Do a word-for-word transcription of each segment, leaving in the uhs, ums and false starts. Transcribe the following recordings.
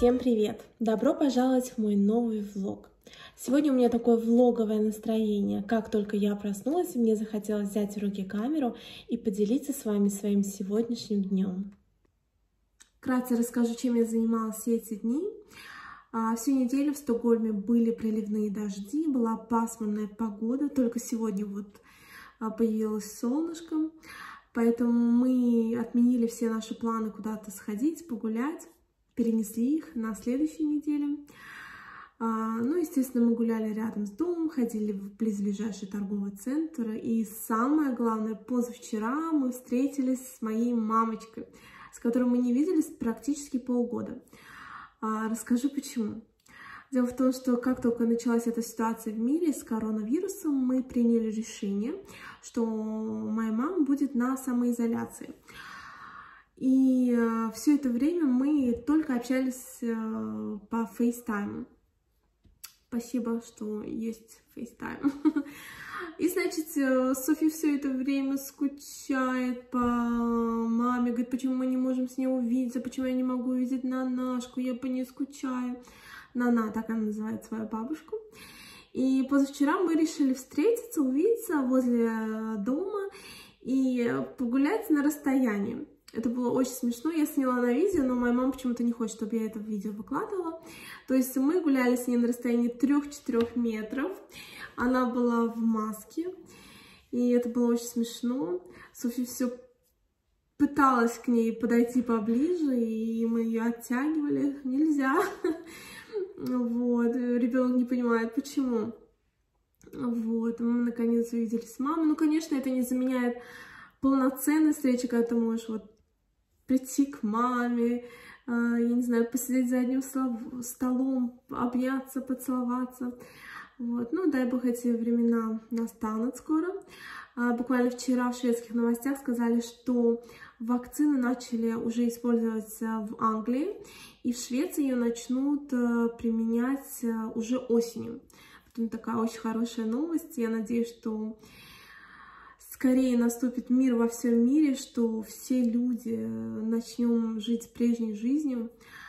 Всем привет! Добро пожаловать в мой новый влог. Сегодня у меня такое влоговое настроение. Как только я проснулась, мне захотелось взять в руки камеру и поделиться с вами своим сегодняшним днем. Вкратце расскажу, чем я занималась все эти дни. Всю неделю в Стокгольме были проливные дожди, была пасмурная погода, только сегодня вот появилось солнышко, поэтому мы отменили все наши планы куда-то сходить, погулять, перенесли их на следующую неделю. Ну, естественно, мы гуляли рядом с домом, ходили в близлежащий торговый центр, и самое главное, позавчера мы встретились с моей мамочкой, с которой мы не виделись практически полгода. Расскажу почему. Дело в том, что как только началась эта ситуация в мире с коронавирусом, мы приняли решение, что моя мама будет на самоизоляции. И все это время мы только общались по фейстайму. Спасибо, что есть фейстайм. И, значит, Софи все это время скучает по маме, говорит, почему мы не можем с ней увидеться, почему я не могу увидеть Нанашку, я по ней скучаю. Нана, так она называет свою бабушку. И позавчера мы решили встретиться, увидеться возле дома и погулять на расстоянии. Это было очень смешно, я сняла на видео, но моя мама почему-то не хочет, чтобы я это видео выкладывала. То есть мы гуляли с ней на расстоянии трёх-четырёх метров. Она была в маске, и это было очень смешно. Софи все пыталась к ней подойти поближе, и мы ее оттягивали. Нельзя. Вот. Ребенок не понимает, почему. Вот. Мы наконец увиделись с мамой. Ну, конечно, это не заменяет полноценной встречи, когда ты можешь вот прийти к маме, я не знаю, посидеть за одним столом, обняться, поцеловаться. Вот. Ну, дай бог, эти времена настанут скоро. Буквально вчера в шведских новостях сказали, что вакцины начали уже использовать в Англии, и в Швеции ее начнут применять уже осенью. Потом такая очень хорошая новость. Я надеюсь, что скорее наступит мир во всем мире, что все люди начнем жить прежней жизнью.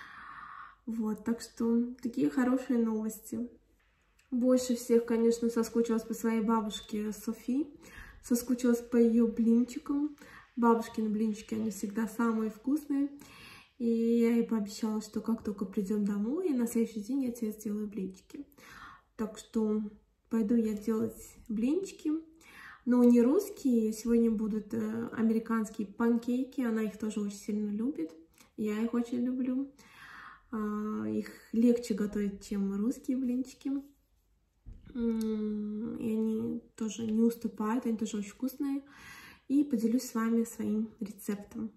Вот, так что такие хорошие новости. Больше всех, конечно, соскучилась по своей бабушке Софи, соскучилась по ее блинчикам. Бабушкины блинчики, они всегда самые вкусные. И я ей пообещала, что как только придем домой, и на следующий день я тебе сделаю блинчики. Так что пойду я делать блинчики. Но не русские, сегодня будут американские панкейки, она их тоже очень сильно любит, я их очень люблю. Их легче готовить, чем русские блинчики. И они тоже не уступают, они тоже очень вкусные. И поделюсь с вами своим рецептом.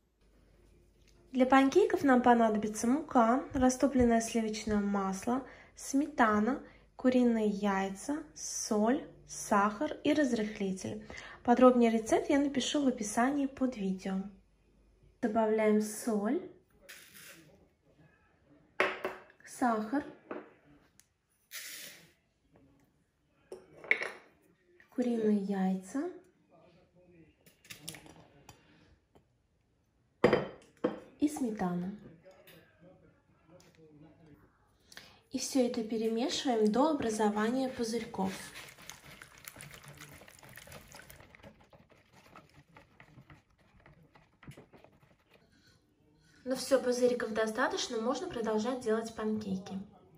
Для панкейков нам понадобится мука, растопленное сливочное масло, сметана, куриные яйца, соль, сахар и разрыхлитель. Подробнее рецепт я напишу в описании под видео. Добавляем соль, сахар, куриные яйца и сметану. И все это перемешиваем до образования пузырьков. Но все, пузыриков достаточно, можно продолжать делать панкейки.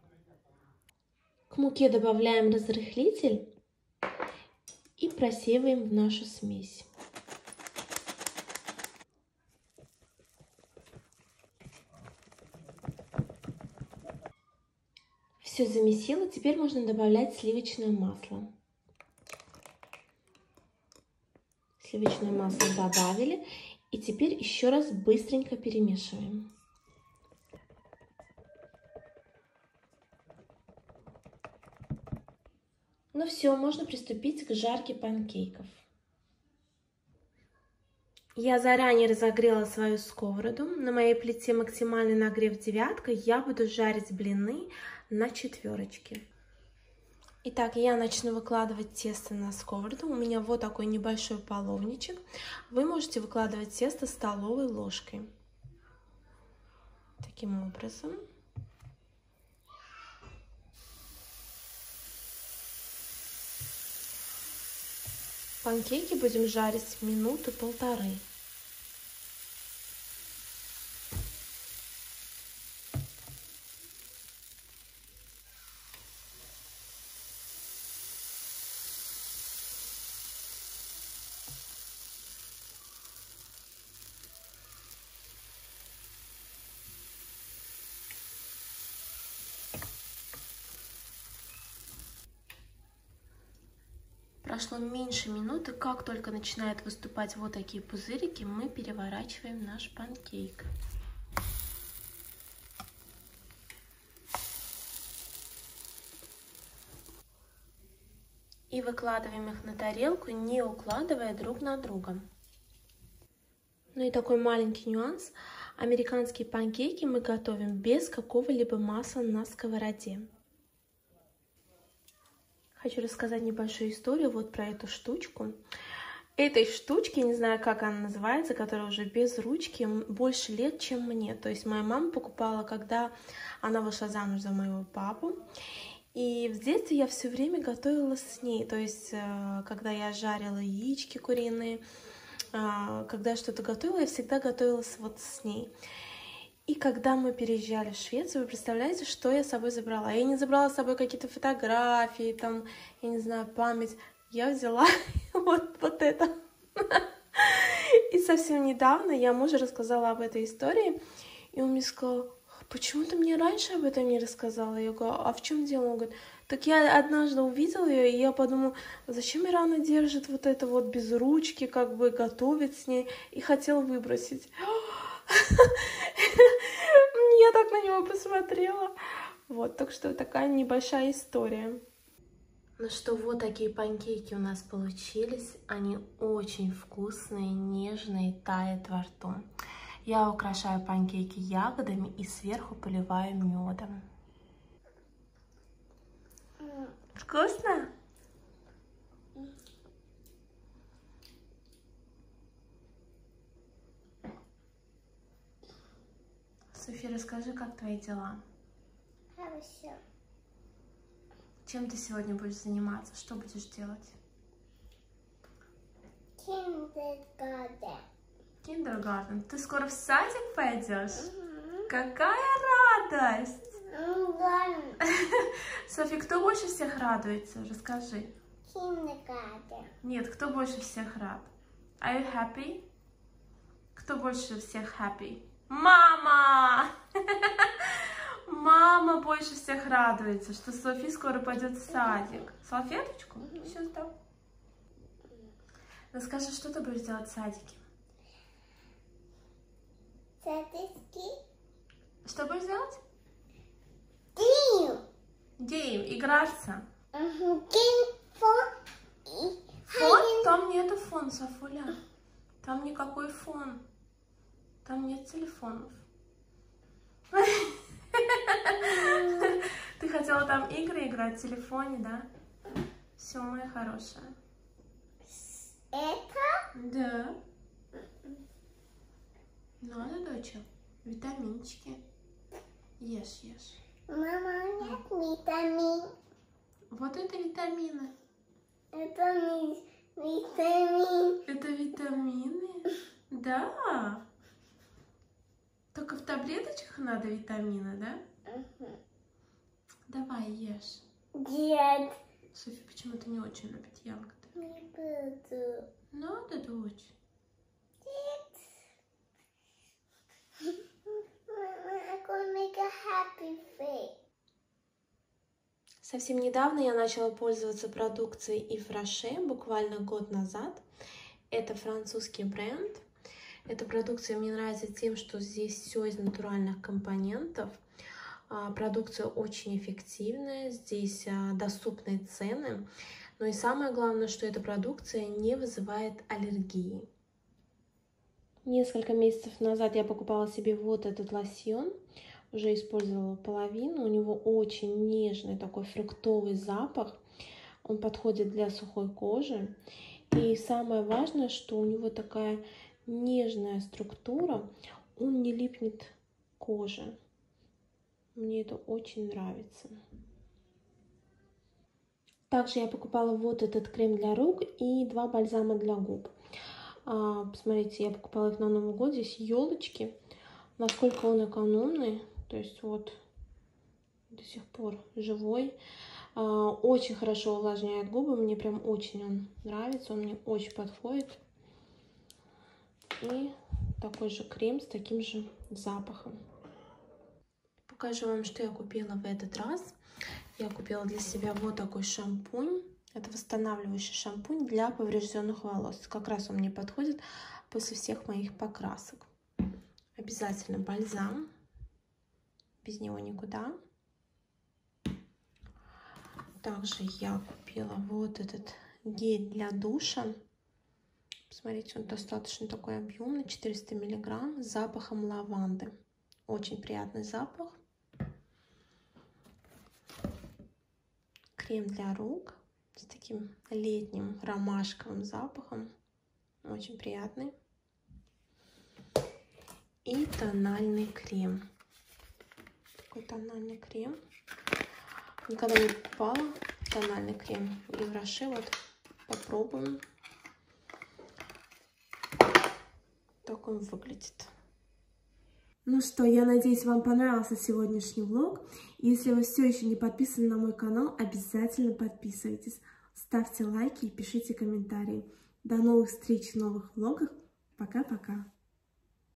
К муке добавляем разрыхлитель и просеиваем в нашу смесь. Все замесило, теперь можно добавлять сливочное масло. Сливочное масло добавили. И теперь еще раз быстренько перемешиваем. Ну все, можно приступить к жарке панкейков. Я заранее разогрела свою сковороду. На моей плите максимальный нагрев девятка. Я буду жарить блины на четверочке. Итак, я начну выкладывать тесто на сковороду. У меня вот такой небольшой половничек. Вы можете выкладывать тесто столовой ложкой. Таким образом. Панкейки будем жарить минуты полторы. Прошло меньше минуты, как только начинают выступать вот такие пузырики, мы переворачиваем наш панкейк. И выкладываем их на тарелку, не укладывая друг на друга. Ну и такой маленький нюанс. Американские панкейки мы готовим без какого-либо масла на сковороде. Хочу рассказать небольшую историю вот про эту штучку. Этой штучке, не знаю, как она называется, которая уже без ручки, больше лет, чем мне. То есть моя мама покупала, когда она вышла замуж за моего папу. И в детстве я все время готовила с ней. То есть, когда я жарила яички куриные, когда я что-то готовила, я всегда готовила вот с ней. И когда мы переезжали в Швецию, вы представляете, что я с собой забрала? Я не забрала с собой какие-то фотографии, там, я не знаю, память. Я взяла вот, вот это. И совсем недавно я мужу рассказала об этой истории, и он мне сказал: почему ты мне раньше об этом не рассказала? Я говорю: а в чем дело? Он говорит: так я однажды увидела ее, и я подумала, зачем Ирана держит вот это вот без ручки, как бы готовит с ней, и хотела выбросить. Я так на него посмотрела. Вот, так что такая небольшая история. Ну что, вот такие панкейки у нас получились. Они очень вкусные, нежные, тают во рту. Я украшаю панкейки ягодами и сверху поливаю медом. Вкусно? София, расскажи, как твои дела? Хорошо. Чем ты сегодня будешь заниматься? Что будешь делать? Kindergarten. Kindergarten. Ты скоро в садик пойдешь? Угу. Какая радость! Kindergarten. София, кто больше всех радуется? Расскажи. Kindergarten. Нет, кто больше всех рад? Are you happy? Кто больше всех happy? Мама! Мама больше всех радуется, что София скоро пойдет в садик. Салфеточку? Сейчас дам. Расскажи, что ты будешь делать в садике? Садики. Что будешь делать? Game. Game, играться. Угу. Game фон. Фон? Там нету фон, Софуля. Там никакой фон. Там нет телефонов. Ты хотела там игры играть в телефоне, да? Все, моя хорошая. Это? Да. Надо, доча. Витаминчики. Ешь, ешь. Мама, нет витамин. Вот это витамины. Это не витамин. Это витамины? Да. Только в таблеточках надо витамины, да? Угу. Давай, ешь. Нет. Софья почему-то не очень любит ягоды. Не буду. Надо, дочь. Нет. Mama, I'm gonna make a happy face. Совсем недавно я начала пользоваться продукцией Yves Rocher, буквально год назад. Это французский бренд. Эта продукция мне нравится тем, что здесь все из натуральных компонентов. Продукция очень эффективная, здесь доступные цены. Но и самое главное, что эта продукция не вызывает аллергии. Несколько месяцев назад я покупала себе вот этот лосьон. Уже использовала половину. У него очень нежный такой фруктовый запах. Он подходит для сухой кожи. И самое важное, что у него такая нежная структура. Он не липнет к коже. Мне это очень нравится. Также я покупала вот этот крем для рук и два бальзама для губ. А, посмотрите, я покупала их на Новый год. Здесь елочки. Насколько он экономный. То есть вот до сих пор живой. А, очень хорошо увлажняет губы. Мне прям очень он нравится. Он мне очень подходит. И такой же крем с таким же запахом. Покажу вам, что я купила в этот раз. Я купила для себя вот такой шампунь. Это восстанавливающий шампунь для поврежденных волос. Как раз он мне подходит после всех моих покрасок. Обязательно бальзам. Без него никуда. Также я купила вот этот гель для душа. Посмотрите, он достаточно такой объемный, четыреста миллиграмм, с запахом лаванды. Очень приятный запах. Крем для рук с таким летним ромашковым запахом. Очень приятный. И тональный крем. Такой тональный крем. Никогда не покупала тональный крем в Евроше. Вот попробуем. Так он выглядит. Ну что, я надеюсь, вам понравился сегодняшний влог. Если вы все еще не подписаны на мой канал, обязательно подписывайтесь. Ставьте лайки и пишите комментарии. До новых встреч в новых влогах. Пока-пока.